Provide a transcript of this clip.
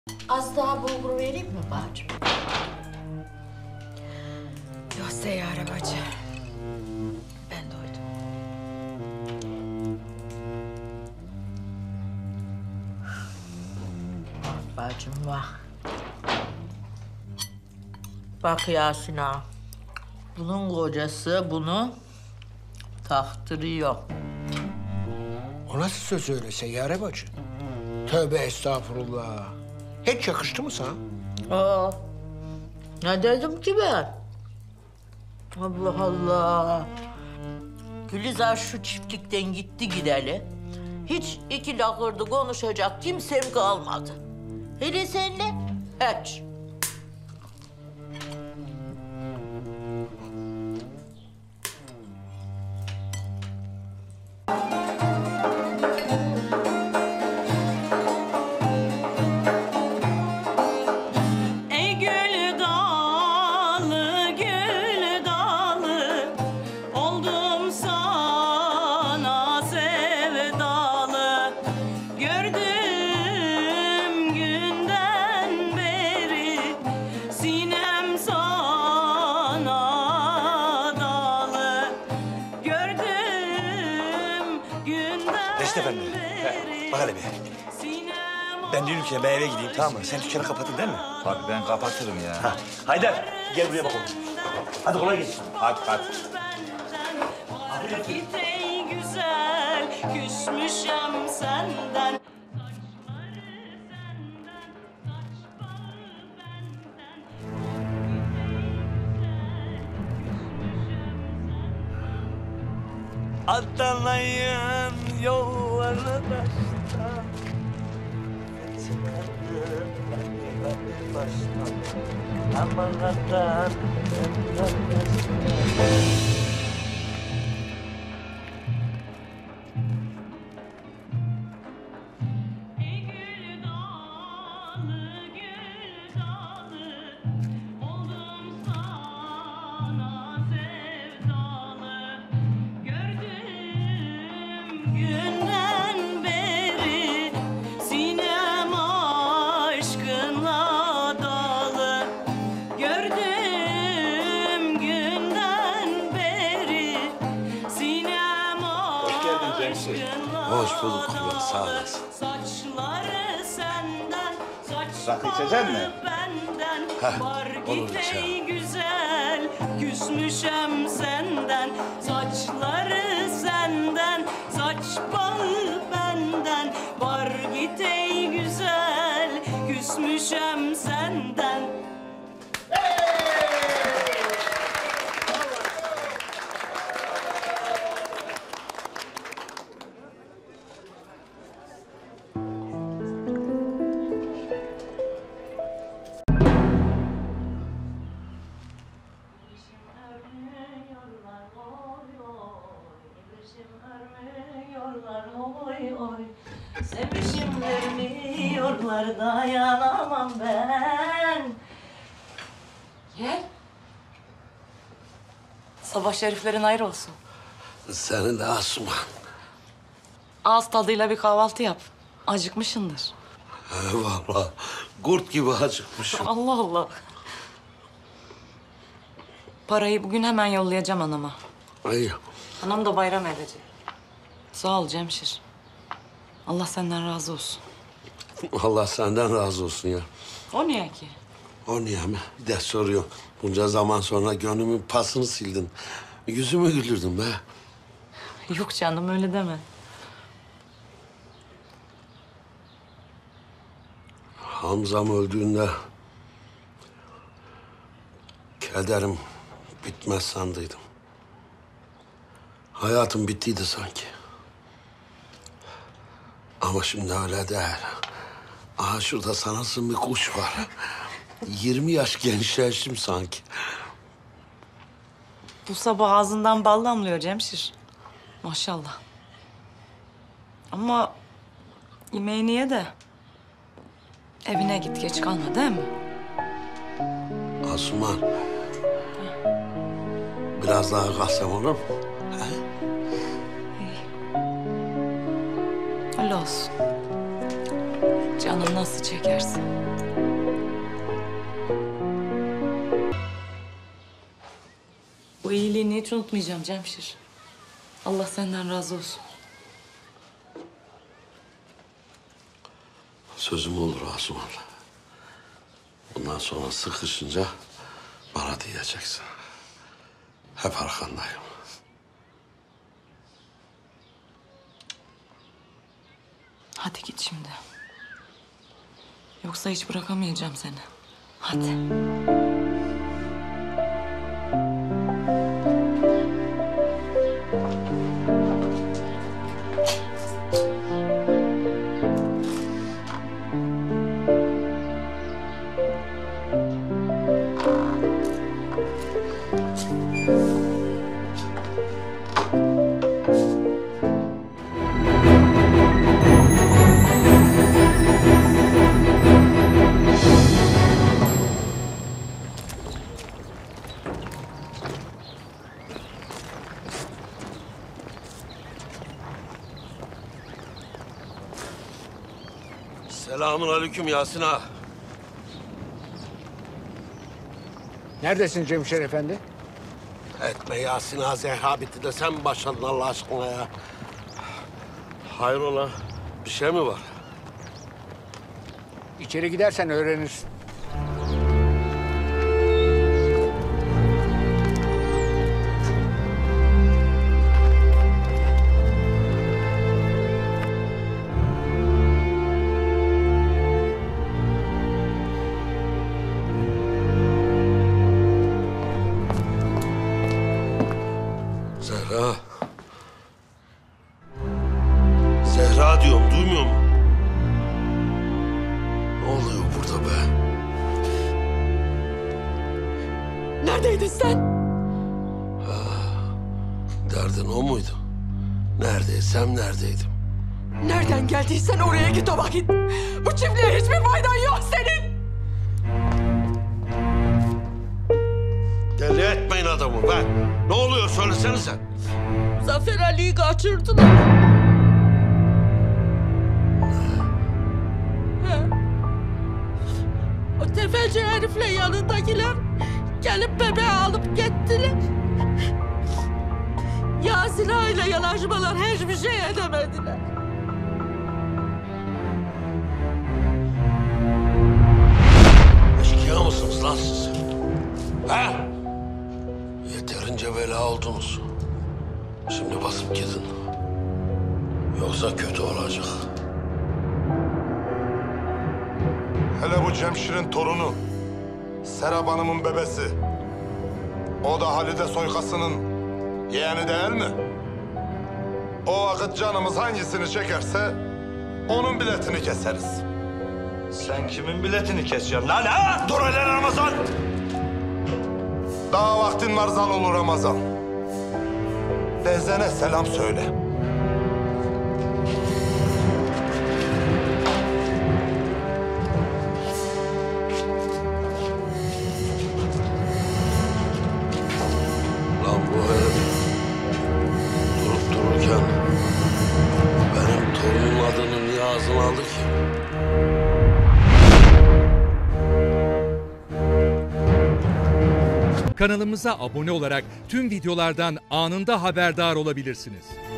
Az daha bulgur vereyim mi bacım? Yok Seyyare bacı. Ben doydum. Bacım vah. Bak Yasin ağa. Bunun kocası bunu taktırıyor. O nasıl söz öyle Seyyare bacı? Tövbe estağfurullah. Hiç yakıştı mı sana? Aa, ne dedim ki ben? Allah Allah. Gülizar şu çiftlikten gitti gideli. Hiç iki lakırdı konuşacak kimsem kalmadı. Hele senle hiç. Ey gül dalı, oldum sana sevdalı. Gördüğüm günden beri sinem sana dalı. Gördüğüm günden Reşit Efendi, bak hele bir. Ben diyorum ki ben eve gideyim, tamam mı? Sen dükkanı kapatın değil mi? Abi ben kapatırım ya. Ha, Haydar gel buraya bakalım. Hadi kolay gelsin. Hadi. Git ey güzel, küsmüşem senden. Atlayan yolları taştan. Aman atlan. Ey gül dalı, oldum sana sevdalı. Gördüğüm günden beri sinem aşkınla dalı. Gördüğüm günden beri sinem aşkınla Hoş bulduk kızım, sağ olasın. Saçları senden, Rakı içecek mi? benden. Var olur git inşallah. ey güzel, küsmüşem senden. Saçları senden, saç bağı benden. Var git ey güzel, küsmüşem senden. Sevişim vermiyorlar, dayanamam ben. Gel. Sabah şeriflerin hayır olsun. Senin de Asuman. Ağız tadıyla bir kahvaltı yap. Acıkmışsındır. Vallahi kurt gibi acıkmışım. Allah Allah. Parayı bugün hemen yollayacağım anama. Ay, Anam da bayram edecek. Sağ ol Cemşir. Allah senden razı olsun. Allah senden razı olsun ya. O niye ki? O niye mi? Bir de soruyor. Bunca zaman sonra gönlümün pasını sildin. Yüzümü güldürdün be. Yok canım öyle deme. Hamzam öldüğünde kederim bitmez sandıydım. Hayatım bittiydi sanki. Ama şimdi öyle değil. Aha şurada sanırsın bir kuş var. 20 yaş gençleştim sanki. Bu sabah ağzından bal damlıyor Cemşir. Maşallah. Ama yemeğini ye de evine git, geç kalma değil mi? Asuman. Biraz daha kalsam olur mu? Öyle olsun. Canın nasıl çekersin. Bu iyiliğini hiç unutmayacağım Cemşir. Allah senden razı olsun. Sözüm olur Asuman. Bundan sonra sıkışınca bana diyeceksin. Hep arkandayım. Hadi git şimdi. Yoksa hiç bırakamayacağım seni. Hadi. Selamünaleyküm Yasin ağa. Neredesin Cemşir Efendi? Etme Yasin ağa, Zehra bitti de sen mi başladın Allah aşkına ya? Hayrola, bir şey mi var? İçeri gidersen öğrenirsin. Zehra. Zehra diyorum, duymuyor musun? Ne oluyor burada be? Neredeydin sen? Derdin o muydu? Neredeysem neredeydim. Nereden geldiysen oraya git o vakit. Bu çiftliğe hiçbir faydan yok senin. Deli etmeyin adamı be. Ne oluyor söylesenize. Zafer Ali'yi kaçırdılar. He. O tefeci herifle yanındakiler gelip bebeği alıp gittiler. Yasin Ağa'yla yanaşmalar hiçbir şey edemediler. Eşkıya mısınız lan siz? Ha? Yeterince bela oldunuz. Şimdi basıp gidin. Yoksa kötü olacak. Hele bu Cemşir'in torunu, Serap Hanım'ın bebesi. O da Halide Soykası'nın yeğeni değil mi? O vakit canımız hangisini çekerse onun biletini keseriz. Sen kimin biletini keseceksin lan ha? Dur hele Ramazan! Daha vaktin var Zaloğlu Ramazan. Teyzene selam söyle. Lan bu herif durup dururken benim torunumun adını niye ağzına aldı ki? Kanalımıza abone olarak tüm videolardan anında haberdar olabilirsiniz.